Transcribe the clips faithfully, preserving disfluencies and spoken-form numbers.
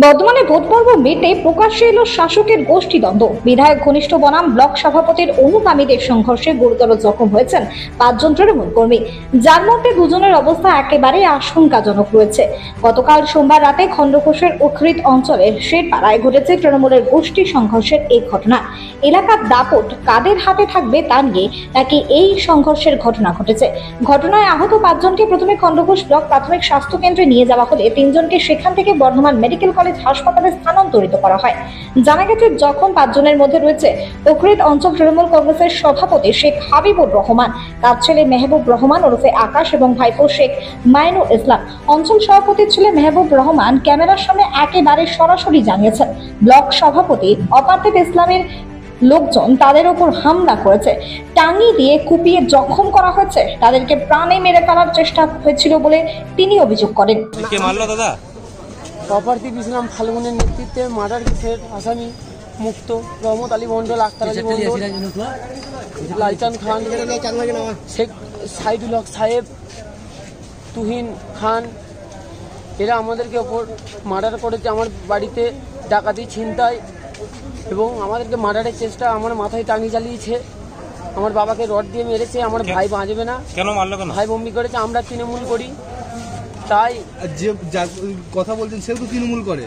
বর্তমানে ভোটপর্ব মেটে প্রকাশ্যে এলো শাসকের গোষ্ঠীদ্বন্দ্ব। বিধায়ক ঘনিষ্ঠ বনাম ব্লক সভাপতির অনুগামীদের সংঘর্ষে গুরুতর জখম হয়েছেন পাঁচজন তৃণমূল কর্মী, যার মধ্যে দুজনের অবস্থা একেবারে আশঙ্কাজনক রয়েছে। গতকাল সোমবার রাতে খণ্ডঘোষের উখরিত অঞ্চলের শেরপাড়ায় ঘটেছে তৃণমূলের গোষ্ঠী সংঘর্ষের এই ঘটনা। এলাকার দাপট কাদের হাতে থাকবে তা নিয়ে নাকি এই সংঘর্ষের ঘটনা ঘটেছে। ঘটনায় আহত পাঁচজনকে প্রথমে খণ্ডঘোষ ব্লক প্রাথমিক স্বাস্থ্য কেন্দ্রে নিয়ে যাওয়া হলে তিনজনকে সেখান থেকে বর্ধমান মেডিকেল কলেজ হাসপাতালে স্থানান্তরিত করা হয়। জানা গেছে জখম পাঁচজনের মধ্যে রয়েছে উখরিত অঞ্চল তৃণমূল কংগ্রেসের সভাপতি শেখ হাবিবুর রহমান, তার ছেলে মেহবুব রহমান ওরফে আকাশ এবং ভাইপো শেখ মাইনুল ইসলাম। অঞ্চল সভাপতির ছেলে মেহবুব রহমান ক্যামেরার সামনে একেবারে সরাসরি জানিয়েছেন ব্লক সভাপতি অপার্থিব ইসলামের লোকজন তাদের উপর হামলা করেছে, টাঙ্গি দিয়ে কুপিয়ে জখম করা হয়েছে, তাদেরকে প্রাণে মেরে ফেলার চেষ্টা হয়েছিল বলে তিনি অভিযোগ করেন। কে মারলো দাদা? অপার্থিব ইসলাম ফাল্গুনের নেতৃত্বে মার্ডার কেসের আসামি মুক্ত রহমত আলী মন্ডল, আক্তার আলী মন্ডল, লালচান খান, শেখ সাইদুল হক সাহেব, তুহিন খান, এরা আমাদেরকে ওপর মার্ডার করেছে। আমার বাড়িতে ডাকাতি, ছিনতাই এবং আমাদেরকে মার্ডারের চেষ্টা, আমার মাথায় টাঙ্গি চালিয়েছে, আমার বাবাকে রড দিয়ে মেরেছে। আমার ভাই বাঁচবে না। কেন মারলো? কেন ভাই বমি করেছে। আমরা তৃণমূল করি, তাই যে কথা বলছেন সেও তো তৃণমূল করে,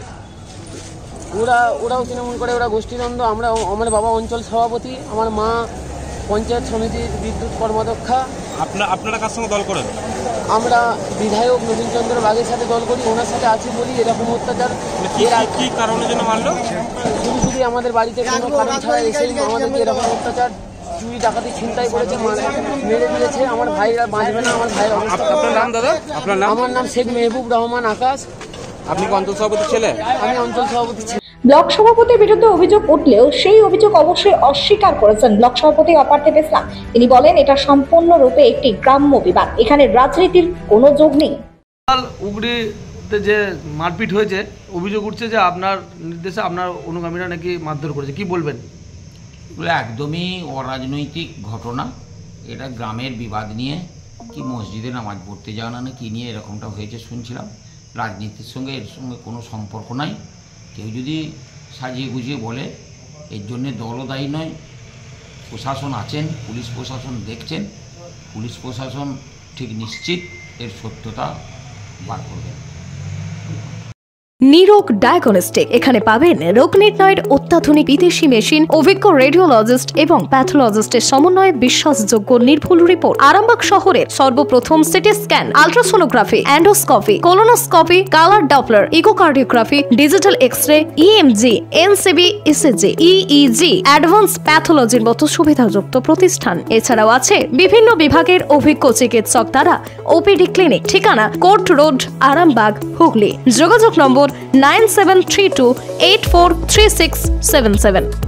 ওরা ওরাও তৃণমূল করে, ওরা গোষ্ঠীদ্বন্দ্ব। আমরা, আমার বাবা অঞ্চল সভাপতি, আমার মা পঞ্চায়েত সমিতির বিদ্যুৎ কর্মাধ্যক্ষা। আপনার আপনারা কার সঙ্গে দল করেন? আমরা বিধায়ক নবীন চন্দ্র বাগের সাথে দল করি, ওনার সাথে আছি বলি এরকম অত্যাচার। কি কারণের জন্য মারলো? শুধু শুধু আমাদের বাড়িতে কোনো কারণ ছাড়া এসে আমাদেরকে এরকম অত্যাচার, চুরি ডাকাতি ছিনতাই করেছে, মেরে দিয়েছে। আমার ভাইরা বাঁচবে না। আমার ভাইয়ের অবস্থা। আপনার নাম দাদা? আপনার নাম? আমার নাম শেখ মেহবুব রহমান আকাশ। আপনি কি অঞ্চল সভাপতির ছেলে? আমি অঞ্চল সভাপতি ছেলে। ব্লক সভাপতির বিরুদ্ধে অভিযোগ উঠলেও সেই অভিযোগ অবশ্যই অস্বীকার করেছেন ব্লক সভাপতি অপার্থিব ইসলাম। তিনি বলেন এটা সম্পূর্ণরূপে একটি গ্রাম্য বিবাদ, এখানে রাজনীতির কোনো যোগ নেই। উগড়িতে যে মারপিট হয়েছে, অভিযোগ উঠছে যে আপনার নির্দেশে আপনার অনুগামীরা নাকি মারধর করেছে, কি বলবেন? একদমই অরাজনৈতিক ঘটনা। এটা গ্রামের বিবাদ নিয়ে, কি মসজিদে নামাজ পড়তে যাওয়া না কি নিয়ে এরকমটা হয়েছে শুনছিলাম। রাজনীতির সঙ্গে এর সঙ্গে কোনো সম্পর্ক নাই। কেউ যদি সাজিয়ে গুজিয়ে বলে, এর জন্যে দলও দায়ী নয়। প্রশাসন আছেন, পুলিশ প্রশাসন দেখছেন, পুলিশ প্রশাসন ঠিক নিশ্চিত এর সত্যতা বার করবে। নিরোগ ডায়াগনস্টিক, এখানে পাবেন রোগ নির্ণয়ের অত্যাধুনিক বিদেশি মেশিন, অভিজ্ঞ রেডিওলজিস্ট এবং প্যাথোলজিস্টের সমন্বয়ে বিশ্বাসযোগ্য নির্ভুল রিপোর্ট। আরামবাগ শহরের সর্বপ্রথম CT scan, ultrasonography, endoscopy, colonoscopy, colour Doppler, echocardiography, digital x-ray, EMG, NCB, ECG, EEG, advance প্যাথোলজির মতো সুবিধাযুক্ত প্রতিষ্ঠান। এছাড়াও আছে বিভিন্ন বিভাগের অভিজ্ঞ চিকিৎসক দ্বারা ওপিডি ক্লিনিক। ঠিকানা কোর্ট রোড, আরামবাগ, হুগলি। যোগাযোগ নম্বর nine seven three two eight four three six seven seven.